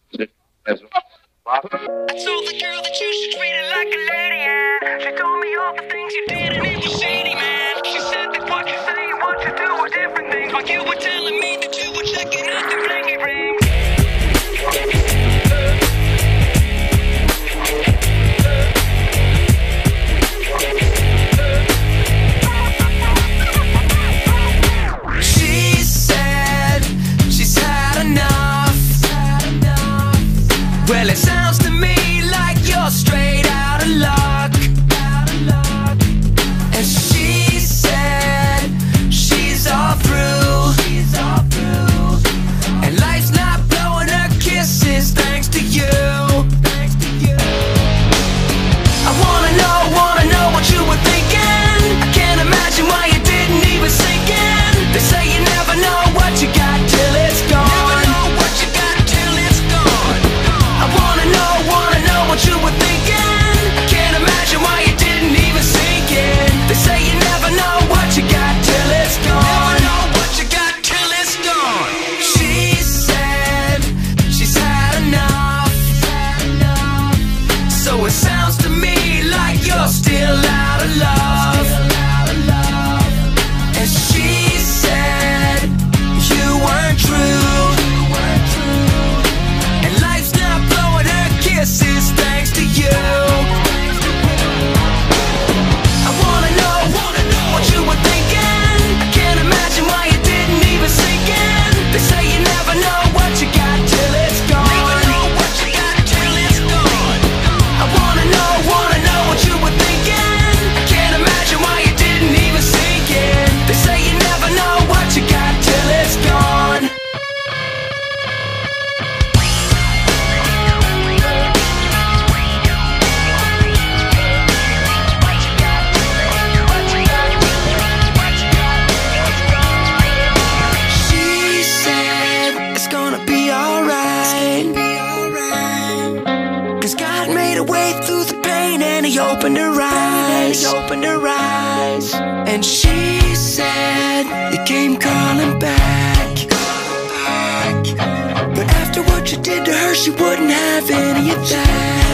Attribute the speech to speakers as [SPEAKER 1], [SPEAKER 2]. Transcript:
[SPEAKER 1] I told the girl that you should treat her like a lady, yeah. She told me all the things you did and it was shady, man. She said that what you say and what you do are different things. While you were telling me that you were checking out the blingy rings. She said she's had enough. Well, it sounds to me like you're straight out of luck. And she said she's all through. And life's not blowing her kisses thanks to you. I wanna know what you were thinking. I can't imagine why you didn't even sink in. They say you never know what you got till it's gone. Never know what you got till it's gone. I wanna know what you were thinking. I can't imagine why you didn't even sink in. They say you never know what you got till it's gone. Never know what you got till it's gone. She said she's had enough. So it sounds to me like you're still out of love. And she said you weren't true. And life's not blowing her kisses thanks to you. I wanna know what you were thinking. I can't imagine why you didn't even sink in. They say you never know what you got till it's gone. Never know what you got till it's gone. I wanna know what you were thinking. I can't imagine why you didn't even sink in. They say you never know what you got till it's gone. She said it's gonna be alright. 'Cause God made a way through the pain and he opened her eyes. And she said you came calling back. But after what you did to her, she wouldn't have any of that.